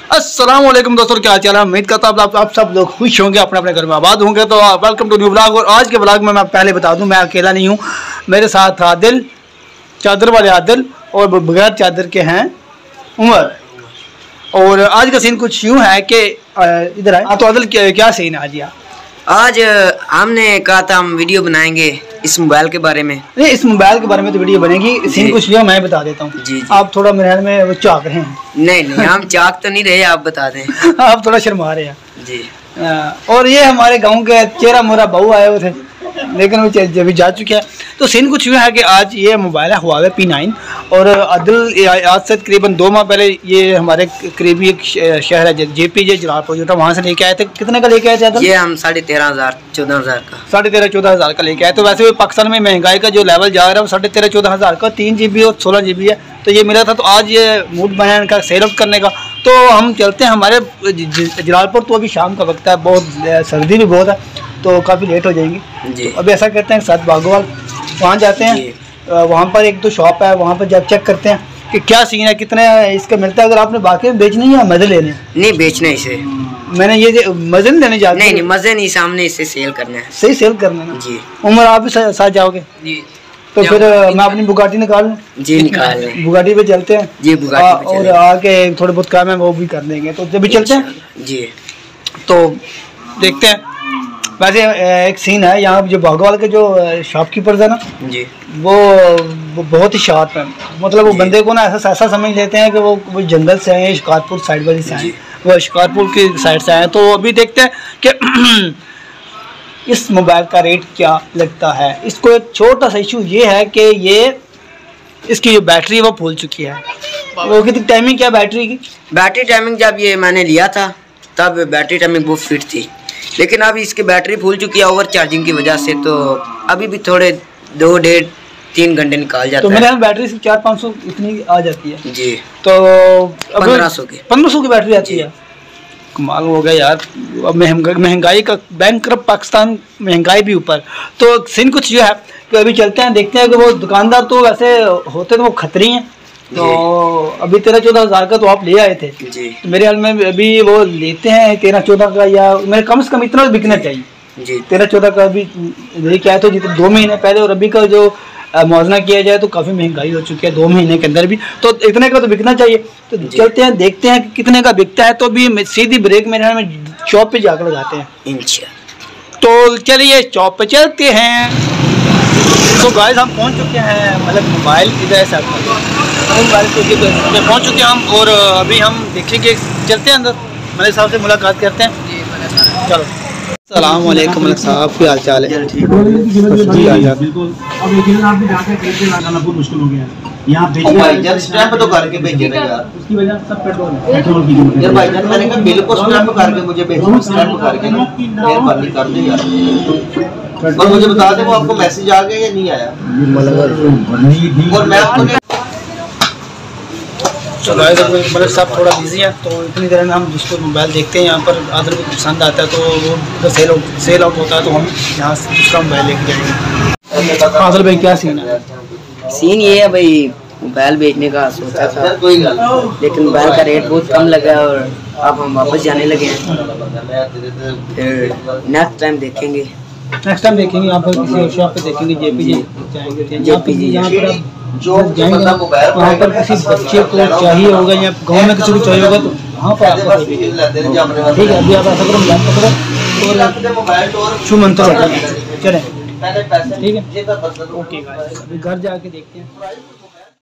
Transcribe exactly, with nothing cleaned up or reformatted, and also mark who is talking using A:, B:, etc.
A: अस्सलाम वालेकुम दोस्तों, क्या हाल चाल है। उम्मीद करता हूँ आप, आप सब लोग खुश होंगे, अपने अपने घर में आबाद होंगे। तो वेलकम टू न्यू व्लॉग। और आज के व्लॉग में मैं पहले बता दूं, मैं अकेला नहीं हूँ, मेरे साथ आदिल, चादर वाले आदिल, और बगैर चादर के हैं उमर। और आज का सीन कुछ यूँ है कि इधर आए। तो आदिल क्या, क्या सीन है आज? यार
B: आज हमने कहा था हम वीडियो बनाएंगे इस मोबाइल के बारे में।
A: नहीं, इस मोबाइल के बारे में तो वीडियो बनेगी। सीन कुछ यूँ मैं बता देता हूँ। जी, जी। आप थोड़ा मेरे ख्याल में वो चाक रहे हैं। नहीं
B: नहीं हम चाक तो नहीं रहे, आप बता दें।
A: आप थोड़ा शर्मा रहे हैं
B: जी।
A: आ, और ये हमारे गांव के चेहरा मोरा बहू आए हुए थे, लेकिन वो जब जा चुके हैं। तो सीन कुछ यूँ है कि आज ये मोबाइल है हुआवे पी नाइन। और आदिल आज से तकरीबन दो माह पहले ये हमारे करीबी एक शहर है जे पी जे जलालपुर, जो था, वहाँ से लेके आए थे। कितने का लेके आए थे आदिल?
B: ये हम साढ़े तेरह हज़ार चौदह हज़ार का
A: साढ़े तेरह चौदह हज़ार का लेके आए। तो वैसे भी पाकिस्तान में महंगाई का जो लेवल जा रहा है वो साढ़े तेरह चौदह हज़ार का, तीन जी बी और सोलह जी बी है। तो ये मिला था, तो आज ये मूड बना है इनका सेल आउट करने का। तो हम चलते हैं हमारे जलालपुर। तो अभी शाम का वक्त है, बहुत सर्दी भी बहुत है, तो काफ़ी लेट हो जाएंगी। तो अभी ऐसा करते हैं, साथ बागोवाल वहाँ जाते हैं। वहाँ पर एक दो शॉप है, वहाँ पर जब चेक करते हैं कि क्या सीन है, कितने इसका मिलता है। अगर आपने बाकी में बेचनी है या मज़े लेने? नहीं,
B: बेचना इसे।
A: मैंने ये मज़े नहीं लेने जाते।
B: नहीं नहीं, मज़े नहीं, सामने इसे सेल करना है।
A: सही सेल करना है जी। उमर आप भी साथ जाओगे? जी। तो फिर मैं अपनी बुगाटी निकाल लूँ? जी निकाल लें। बुगाटी पे चलते हैं जी। बुगाटी पे और आके थोड़े बहुत काम है वो भी कर लेंगे। तो जब भी चलते हैं जी, तो देखते हैं। वैसे एक सीन है यहाँ, जो बागवाल के जो शॉपकीपर्स है ना जी, वो, वो बहुत ही शार्प है। मतलब वो बंदे को ना ऐसा ऐसा समझ लेते हैं कि वो वो जंगल से आए हैं, शिकारपुर साइड वाली से आए, वो शिकारपुर की साइड से आए। तो अभी देखते हैं कि इस मोबाइल का रेट क्या लगता है। इसको एक छोटा सा इशू ये है कि ये इसकी जो बैटरी है वो फूल चुकी है। वो कितनी टाइमिंग क्या बैटरी की? बैटरी
B: टाइमिंग जब ये मैंने लिया था तब बैटरी टाइमिंग बहुत फिट थी, लेकिन अब इसकी बैटरी फूल चुकी है ओवर चार्जिंग की वजह से। तो अभी भी थोड़े दो डेढ़ तीन घंटे निकाल जाता
A: तो
B: है।
A: मेरे यहाँ बैटरी से चार पाँच सौ इतनी आ जाती है जी। तो
B: पंद्रह सौ की पंद्रह
A: सौ की बैटरी आती है। कमाल हो गया यार। अब महंगाई का बैंकरप्ट पाकिस्तान, महंगाई भी ऊपर। तो सीन कुछ जो है कि अभी चलते हैं, देखते हैं कि वो दुकानदार तो वैसे होते तो वो खतरी हैं। तो अभी तेरह चौदह हज़ार का तो आप ले आए थे जी। तो मेरे हाल में अभी वो लेते हैं तेरह चौदह का, या मेरे कम से कम इतना बिकना चाहिए जी। तेरह चौदह का अभी लेके आए तो जितने दो महीने पहले, और अभी का जो मौजना किया जाए तो काफ़ी महंगाई हो चुकी है दो महीने के अंदर भी। तो इतने का तो बिकना चाहिए। तो चलते हैं, देखते हैं कि कितने का बिकता है। तो अभी सीधी ब्रेक मेरे हाल में शॉप पे जाकर लगाते हैं इंशाल्लाह। तो चलिए शॉप पे चलते हैं। तो गाइस हम पहुंच चुके हैं, मतलब मोबाइल इधर से मोबाइल पे पहुंच चुके हैं हम। और अभी हम देखेंगे, चलते हैं अंदर, मलिक साहब से मुलाकात करते हैं। चलो। अस्सलाम वालेकुम मलिक साहब, क्या हाल चाल है? जी
C: बिल्कुल। अब लेकिन आप भी जाके खरीद के लाना बहुत मुश्किल हो गया है। यहाँ
D: भाईजान स्टैंप तो करके भेजे ना यार,
C: उसकी वजह सब पेट्रोल पेट्रोल की कीमत
D: यार। भाईजान मैंने कहा बिल को स्टैंप करके मुझे भेजो, स्टैंप करके ना मेहरबानी कर दे यार। और मुझे बता दे वो आपको मैसेज आ गया या नहीं आया। और मैं आपको
A: तो गाइस मलिक साहब थोड़ा बिजी है, तो इतनी देर में हम जिसको मोबाइल देखते हैं यहाँ पर, आदर को पसंद आता है तो वो तो सेल आउट सेल आउट होता है, तो हम यहाँ से दूसरा मोबाइल लेके जाएंगे। आदर भाई क्या सीन है?
B: सीन ये है भाई, मोबाइल बेचने का सोचा था कोई गल, लेकिन मोबाइल का रेट बहुत कम लगा और अब हम वापस जाने लगे हैं। फिर नेक्स्ट टाइम देखेंगे
A: नेक्स्ट टाइम देखेंगे यहाँ पर किसी और शॉप पे देखेंगे। जेपीजी जाएंगे, जेपीजी यहाँ पर जो जाएंगे वहाँ पर किसी बच्चे को चाहिए होगा या गाँव में किसी को चाहिए होगा तो वहाँ पर आपको ठीक है। अभी आप ऐसा करो, मोबाइल पकड़ो और छू मंत्र चलें, ठीक है? ओके, अभी घर जाके देखते हैं।